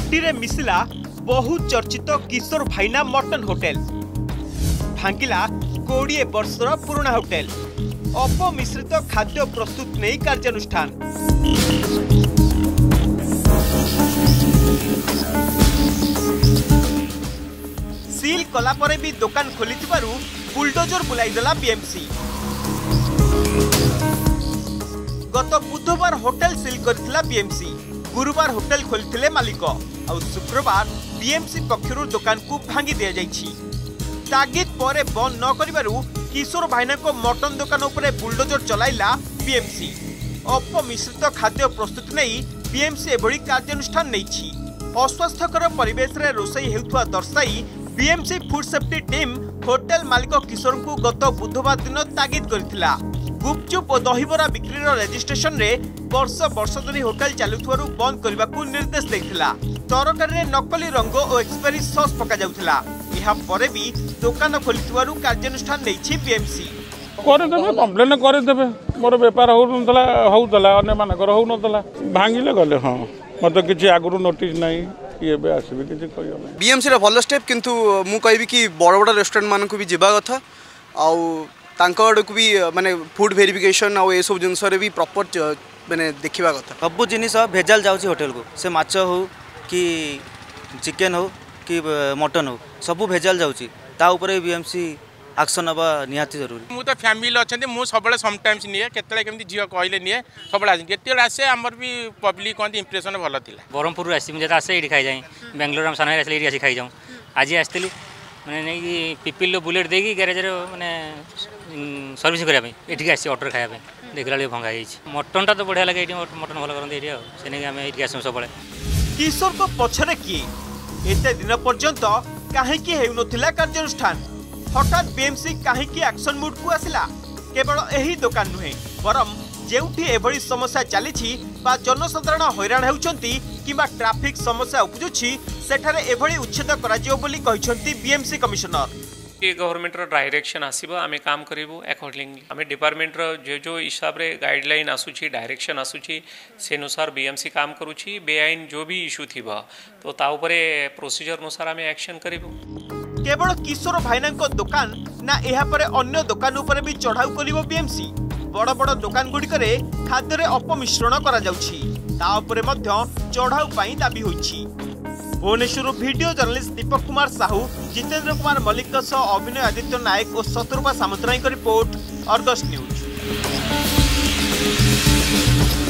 माटी रे मिसिला बहु चर्चित किशोर भाईना मटन होटेल भांगिला 20 वर्षर पुराना होटेल अपमिश्रित खाद्य प्रस्तुत नहीं कार्यानुष्ठान। सील कला परे भी दुकान खोली बुलडोजर बुलाईदेला बीएमसी। गत बुधवार होटेल सील करथिला बीएमसी, गुरुवार होटेल खोलिथिले मालिक और शुक्रवार बीएमसी पक्षरु दुकान को भांगी दिया जाइछि। तागिद परे बंद न करिबारु किशोर भाईना को मटन दुकान उपरे बुलडोजर चलाइला बीएमसी। अपमिश्रित खाद्य प्रस्तुत नहीं बीएमसी एभली कार्यानुष्ठान नैछि। अस्वास्थ्यकर परिवेश रे रोषई हेउथुआ दर्शाई BMC food safety team hotel मालिक किशोर को गत बुधवार दिन तागिद करथिला। गुपचुप और दहीबरा बिक्री रेजिस्ट्रेशन रे वर्ष धरी होटेल चलुथुवारु बंद करने को निर्देश देथिला। तरकारी रे नकली रंग और एक्सपायरी सॉस पका जाउथिला। एहा परे भी दुकान खोलिथुवारु कार्यानुष्ठान नैछि बीएमसी। करे देबे कंप्लेन करे देबे मोर व्यापार होउतला अन्य मानकर होउनतला भांगिले गले। हां मते किछि आगुरु नोटिस नाही ये बे आसीबे किछि कहियो नाही। बीएमसी रे भल स्टेप किंतु मु कहबी कि बड़ बड़ रेस्टोरेंट मान को भी जिबा कथा आउ तांको आड़ को भी माने फूड वेरिफिकेशन आउ ए सब जिंस रे भी प्रॉपर माने देखिबा कथा। सब जिनिस भेजाल जाउची होटल को, से माछ हो कि चिकन हो कि मटन हो सब भेजाल जाउची। ता ऊपर बीएमसी एक्शन हवा निहाती जरूरी। मु तो फैमिली अच्छे मु सब समटाइम्स निए केतले केमती झियो कहले निए सब केतले आसे हमर भी पब्लिक कहती इंप्रेशन भल थिला। बरहमपुर आसी मुझे आसे एठी खाई जाई, बेंगलोर हम साना आसे एठी आसी खाई जाऊँ। आज आसली माने नहीं पिपिल बुलेट देगी गैरेज रे माने सर्विस करिया पे एठी आसी ऑर्डर खाया पे देखला ले भंगा जाई। मटन ता तो बढ़िया लगे एठी मटन भल करन एठी आ से नहीं हम एठी आसम सब बळे। किशोर को पछरे की एते दिन पर्यंत काहे की हेउ नथिला कार्यानुष्ठान। हठात बीएमसी काहे की एक्शन मूड को आसिला। केवल एही दुकान नुहे बरम जेउठी एभली समस्या चलीछि बा जनसाधारण हैरान हेउचंती किबा ट्रैफिक समस्या उपजुछि सेठारे एभली उच्छेद कराजियो बोली कहिसंती बीएमसी कमिश्नर। ये गवर्नमेंट रो डायरेक्शन आसीबो आमे काम करिवो अकॉर्डिंगली। आमे डिपार्टमेंट रो जो हिसाब रे गाइडलाइन आसुछि डायरेक्शन आसुछि से अनुसार बीएमसी काम करूछि। बेआईन जो भी इशू थिबा तो ता ऊपरे प्रोसीजर अनुसार आमे एक्शन करिवो। केवल किशोर भाईना को दुकान ना एहा परे अन्य दुकान ऊपर भी चढ़ाऊ करिवो बीएमसी। बड़ बड़ दुकान गुडी करे खाद्य रे अपमिश्रण करा जाउछि, ता ऊपर मध्य चढ़ाऊ पई दाबी होइछि। भुवनेश्वर वीडियो जर्नलिस्ट दीपक कुमार साहू, जितेंद्र कुमार मल्लिक सह अभिनय आदित्य नायक और Shatarupa Samantaray report, Argus news.